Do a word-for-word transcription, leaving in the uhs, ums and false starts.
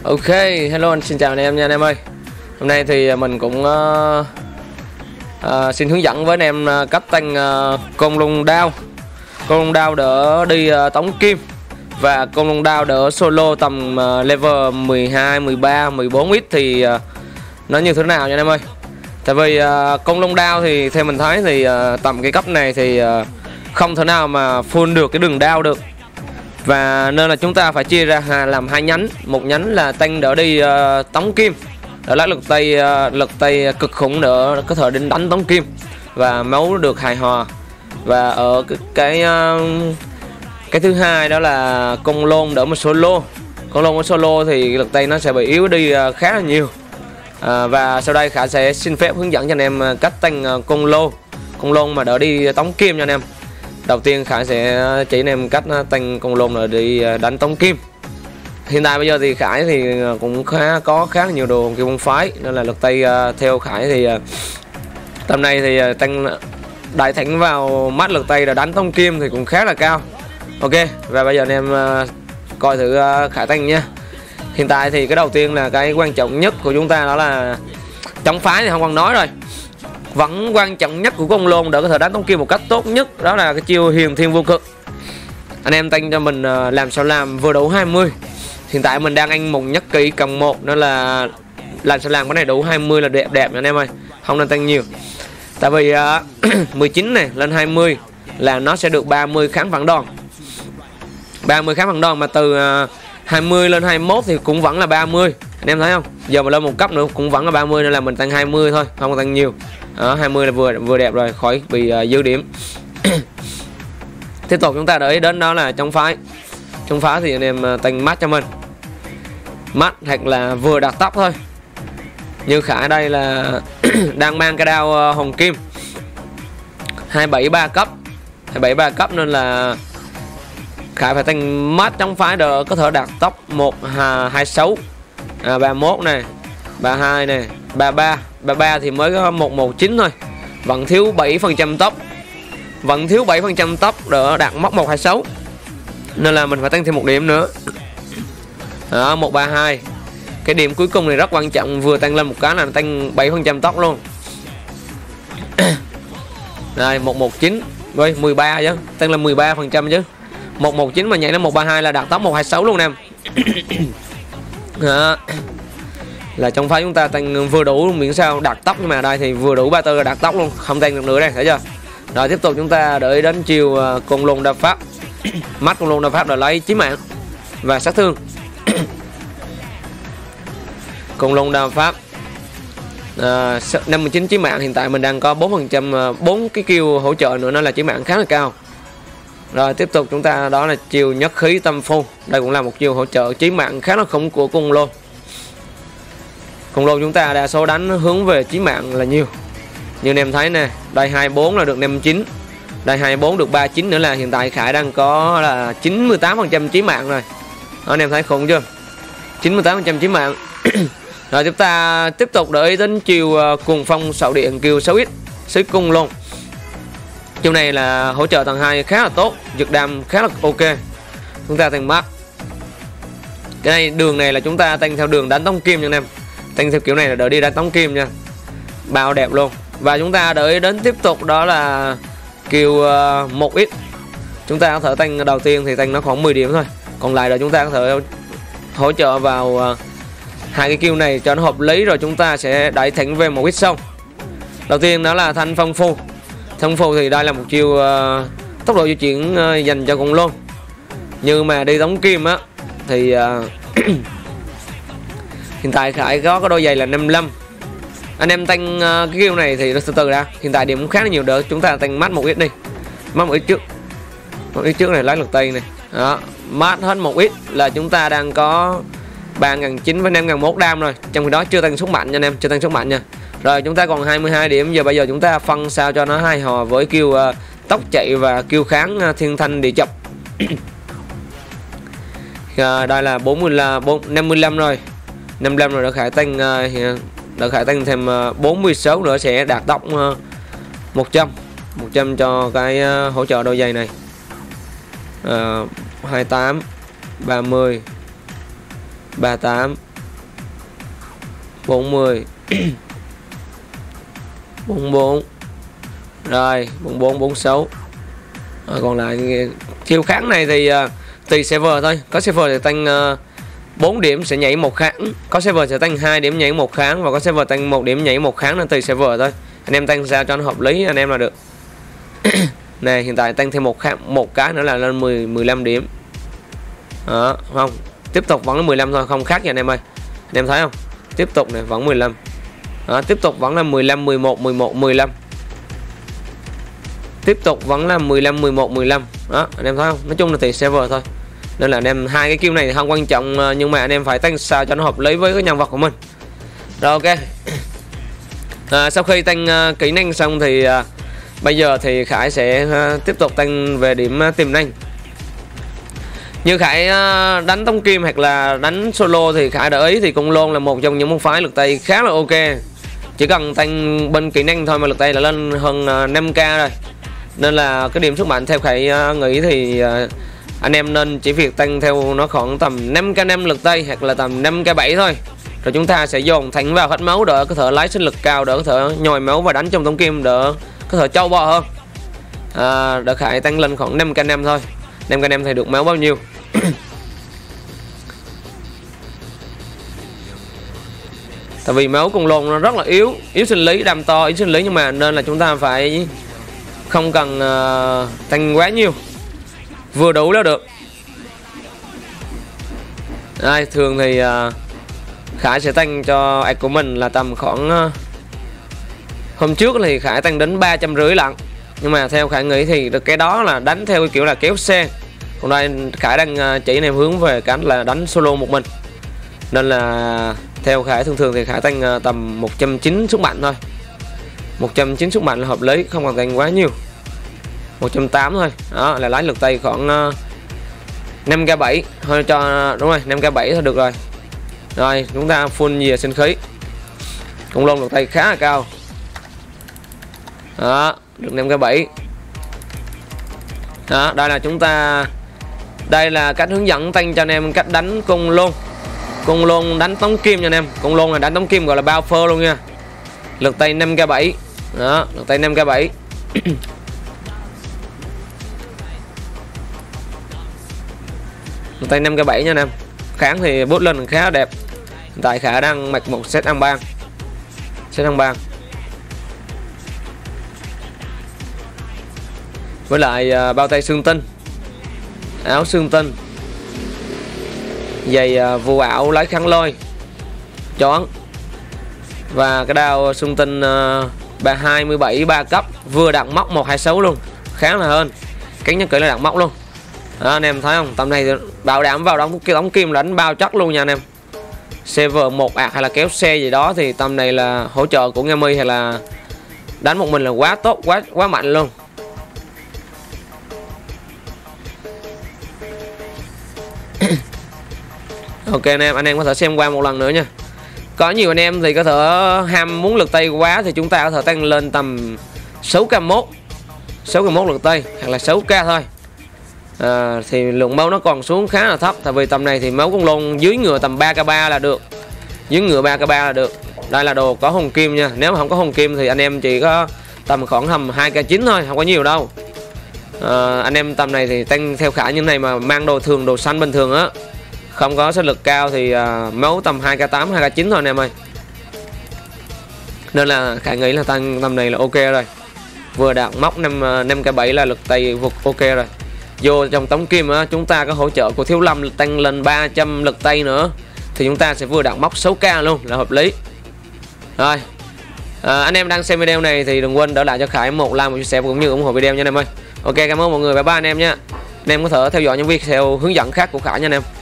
Ok, hello anh, xin chào anh em nha anh em ơi. Hôm nay thì mình cũng uh, uh, xin hướng dẫn với anh em uh, cách tăng uh, côn lung đao. Côn lung đao đỡ đi uh, tống kim và côn lung đao đỡ solo tầm uh, level mười hai, mười ba, mười bốn ít thì uh, nó như thế nào nha anh em ơi. Tại vì uh, côn lung đao thì theo mình thấy thì uh, tầm cái cấp này thì uh, không thể nào mà full được cái đường đao được. Và nên là chúng ta phải chia ra làm hai nhánh. Một nhánh là tăng đỡ đi uh, tống kim, đỡ lấy lực tay uh, lực tay cực khủng đỡ có thể đến đánh tống kim và máu được hài hòa. Và ở cái cái, uh, cái thứ hai đó là côn lôn đỡ một solo. Côn lôn một solo thì lực tay nó sẽ bị yếu đi uh, khá là nhiều. uh, Và sau đây Khả sẽ xin phép hướng dẫn cho anh em cách tăng uh, côn lôn Côn lôn mà đỡ đi tống kim cho anh em. Đầu tiên Khải sẽ chỉ anh em cách tăng côn lôn rồi đi đánh tống kim. Hiện tại bây giờ thì Khải thì cũng khá có khá là nhiều đồ kim môn phái, nên là lực tay theo Khải thì tầm này thì tăng đại thẳng vào mắt lực tay là đánh tống kim thì cũng khá là cao. Ok, và bây giờ anh em coi thử Khải tăng nha. Hiện tại thì cái đầu tiên là cái quan trọng nhất của chúng ta đó là chống phái thì không còn nói rồi. Vẫn quan trọng nhất của côn lôn để có thể đánh tống kim một cách tốt nhất đó là cái chiêu huyền thiên vô cực. Anh em tăng cho mình làm sao làm vừa đủ hai mươi. Hiện tại mình đang ăn một nhất kỹ cộng một, nên là làm sao làm cái này đủ hai mươi là đẹp đẹp anh em ơi, không nên tăng nhiều. Tại vì uh, mười chín này lên hai mươi là nó sẽ được ba mươi kháng phản đòn. ba mươi kháng phản đòn mà từ uh, hai mươi lên hai mươi mốt thì cũng vẫn là ba mươi. Anh em thấy không? Giờ mà lên một cấp nữa cũng vẫn là ba mươi, nên là mình tăng hai mươi thôi, không tăng nhiều. Đó, hai mươi là vừa vừa đẹp rồi, khỏi bị uh, dư điểm. Tiếp tục chúng ta để ý đến đó là trong phái. Trong phái thì anh em uh, tăng mắt cho mình. Mắt hoặc là vừa đặt tóc thôi. Như Khải đây là đang mang cái đao uh, hồng kim hai bảy ba cấp. hai bảy ba cấp nên là Khải phải tăng mắt trong phái để có thể đặt tóc một hai sáu, à, ba mốt này, ba hai này, ba ba. ba ba thì mới có một một chín thôi. Vẫn thiếu bảy phần trăm tốc. Vẫn thiếu bảy phần trăm tốc để đạt mốc một hai sáu. Nên là mình phải tăng thêm một điểm nữa. Đó, một ba hai. Cái điểm cuối cùng này rất quan trọng, vừa tăng lên một cái là tăng bảy phần trăm tốc luôn. Đây, một một chín với mười ba chứ, tăng lên mười ba phần trăm chứ. một một chín mà nhảy đến một ba hai là đạt tốc một hai sáu luôn em. Đó. Là trong phái chúng ta tăng vừa đủ miễn sao đạt tốc, nhưng mà đây thì vừa đủ ba tư là đạt tốc luôn, không tăng được nữa đây, thấy chưa? Rồi tiếp tục chúng ta đợi đến chiều uh, côn lôn đao pháp. Mắt côn lôn đao pháp là lấy chí mạng và sát thương. Côn lôn đao pháp uh, năm mươi chín chí mạng, hiện tại mình đang có bốn phần trăm, bốn cái kill hỗ trợ nữa, nó là chí mạng khá là cao. Rồi tiếp tục chúng ta đó là chiều nhất khí tâm phu. Đây cũng là một chiều hỗ trợ chí mạng khá là khủng của côn lôn. Côn lôn chúng ta đa số đánh hướng về chí mạng là nhiều. Như anh em thấy nè, đây hai mươi bốn là được năm mươi chín, đây hai mươi bốn được ba mươi chín nữa, là hiện tại Khải đang có là chín mươi tám phần trăm chí mạng rồi. Đó, anh em thấy khủng chưa? chín mươi tám phần trăm chí mạng. Rồi chúng ta tiếp tục để ý đến chiều cuồng phong sạo điện kill sáu x xứ cung luôn. Chiều này là hỗ trợ tầng hai khá là tốt, giật đam khá là ok. Chúng ta tăng mắt. Cái này đường này là chúng ta tăng theo đường đánh tống kim nha anh em. Tăng theo kiểu này là đỡ đi đánh tống kim nha. Bao đẹp luôn. Và chúng ta đợi đến tiếp tục đó là kill uh, một x. Chúng ta có thể tăng đầu tiên thì tăng nó khoảng mười điểm thôi. Còn lại là chúng ta có thể hỗ trợ vào uh, hai cái kill này cho nó hợp lý, rồi chúng ta sẽ đẩy thẳng về một x xong. Đầu tiên đó là thanh phong phu. Thanh phu thì đây là một chiêu uh, tốc độ di chuyển uh, dành cho côn lôn. Nhưng mà đi tống kim á thì uh, hiện tại Khải có cái đôi giày là năm mươi lăm. Anh em tăng uh, cái kill này thì từ từ đã. Hiện tại điểm cũng khá là nhiều, đỡ chúng ta tăng mắt một ít đi. Mắt một ít trước. Một ít trước này lấy lực tay này. Đó, mắt hết một ít là chúng ta đang có ba nghìn chín trăm với năm nghìn một đam rồi. Trong khi đó chưa tăng sức mạnh nha anh em, chưa tăng sức mạnh nha. Rồi chúng ta còn hai mươi hai điểm. Giờ bây giờ chúng ta phân sao cho nó hài hòa với kill uh, tốc chạy và kill kháng uh, thiên thanh địa chập. uh, Đây là bốn mươi là năm mươi lăm rồi. năm mươi lăm rồi, đã Khải tăng uh, đã Khải tăng thêm uh, bốn mươi sáu nữa sẽ đạt tốc uh, một trăm. một trăm cho cái uh, hỗ trợ đôi giày này. uh, hai mươi tám, ba mươi, ba mươi tám, bốn mươi bốn mươi bốn rồi bốn mươi bốn bốn mươi sáu. À, còn lại chiều kháng này thì uh, tùy server thôi. Có server thì tăng uh, bốn điểm sẽ nhảy một kháng, có server sẽ tăng hai điểm nhảy một kháng, và có server tăng một điểm nhảy một kháng, nên tùy server thôi. Anh em tăng sao cho nó hợp lý anh em là được. Này hiện tại tăng thêm một kháng, một cái nữa là lên mười mười lăm điểm. Đó, không, tiếp tục vẫn là mười lăm thôi, không khác gì anh em ơi. Anh em thấy không? Tiếp tục này vẫn mười lăm. Đó, tiếp tục vẫn là mười lăm mười một mười một mười lăm. Tiếp tục vẫn là mười lăm mười một mười lăm. Đó, anh em thấy không? Nói chung là tùy server thôi. Nên là anh em hai cái kill này thì không quan trọng, nhưng mà anh em phải tăng sao cho nó hợp lý với cái nhân vật của mình. Rồi ok. À, sau khi tăng uh, kỹ năng xong thì uh, bây giờ thì Khải sẽ uh, tiếp tục tăng về điểm uh, tiềm năng. Như Khải uh, đánh tống kim hoặc là đánh solo thì Khải để ý thì Côn Lôn là một trong những môn phái lực tay khá là ok. Chỉ cần tăng bên kỹ năng thôi mà lực tay là lên hơn uh, năm k rồi. Nên là cái điểm sức mạnh theo Khải uh, nghĩ thì uh, anh em nên chỉ việc tăng theo nó khoảng tầm năm k năm lực tay hoặc là tầm năm k bảy thôi. Rồi chúng ta sẽ dồn thẳng vào hết máu đỡ có thể lấy sinh lực cao, đỡ có thể nhồi máu và đánh trong tống kim đỡ có thể trâu bò hơn. À, đỡ Khải tăng lên khoảng năm k năm thôi. năm k năm thì được máu bao nhiêu? Tại vì máu Côn Lôn nó rất là yếu, yếu sinh lý, đam to, yếu sinh lý, nhưng mà nên là chúng ta phải không cần uh, tăng quá nhiều, vừa đủ là được. Đây, thường thì uh, Khải sẽ tăng cho ad của mình là tầm khoảng uh, hôm trước thì Khải tăng đến ba trăm rưỡi lận, nhưng mà theo Khải nghĩ thì cái đó là đánh theo kiểu là kéo xe. Còn đây Khải đang uh, chỉ em hướng về cách là đánh solo một mình, nên là theo Khải thường thường thì Khải tăng uh, tầm một trăm chín mươi sức mạnh thôi. Một trăm chín mươi sức mạnh là hợp lý, không cần tăng quá nhiều. Một trăm tám mươi thôi. Đó là lấy lực tay khoảng uh, năm k bảy thôi cho, đúng rồi, năm k bảy thôi được rồi. Rồi chúng ta full về sinh khí. Côn Lôn lực tay khá là cao. Đó, được năm k bảy. Đó, đây là chúng ta, đây là cách hướng dẫn tăng cho anh em cách đánh Côn Lôn. Côn Lôn đánh tống kim cho anh em. Côn Lôn là đánh tống kim gọi là bao phơ luôn nha. Lực tay năm k bảy. Đó, lực tay năm k bảy. Lực tay năm k bảy nha anh em. Kháng thì bút lên khá đẹp. Hiện tại Khả đang mặc một set ăn bang. Set ăn bang. Với lại uh, bao tay xương tinh, áo xương tinh, giày uh, vụ ảo lấy kháng lôi, chón, và cái đao xương tinh uh, ba hai mươi bảy ba cấp, vừa đặt móc một hai sáu luôn, khá là hơn. Cánh nhất cử là đặt móc luôn. Đó, anh em thấy không? Tầm này bảo đảm vào đóng cái đóng kim đánh bao chắc luôn nha anh em. Server một ạc hay là kéo xe gì đó thì tầm này là hỗ trợ của Ngami hay là đánh một mình là quá tốt, quá quá mạnh luôn. Ok anh em, anh em có thể xem qua một lần nữa nha. Có nhiều anh em thì có thể ham muốn lực tay quá thì chúng ta có thể tăng lên tầm sáu k mốt, sáu k mốt lực tay hoặc là sáu k thôi. À, thì lượng máu nó còn xuống khá là thấp, tại vì tầm này thì máu Côn Lôn dưới ngựa tầm ba k ba là được, dưới ngựa ba k ba là được. Đây là đồ có hồng kim nha, nếu mà không có hồng kim thì anh em chỉ có tầm khoảng tầm hai k chín thôi, không có nhiều đâu. À, anh em tầm này thì tăng theo Khả như này mà mang đồ thường, đồ xanh bình thường á, không có sức lực cao thì uh, máu tầm hai k tám hai k chín thôi anh em ơi. Nên là Khả nghĩ là tăng tầm này là ok rồi, vừa đạt móc năm k bảy là lực tay vượt ok rồi. Vô trong tống kim á, chúng ta có hỗ trợ của Thiếu Lâm tăng lên ba trăm lực tay nữa thì chúng ta sẽ vừa đạt móc sáu k luôn là hợp lý. Rồi à, anh em đang xem video này thì đừng quên đỡ lại cho Khải một like, một chia sẻ cũng như ủng hộ video nha anh em ơi. Ok, cảm ơn mọi người, bye bye anh em nha. Anh em có thể theo dõi những video hướng dẫn khác của Khải nha anh em.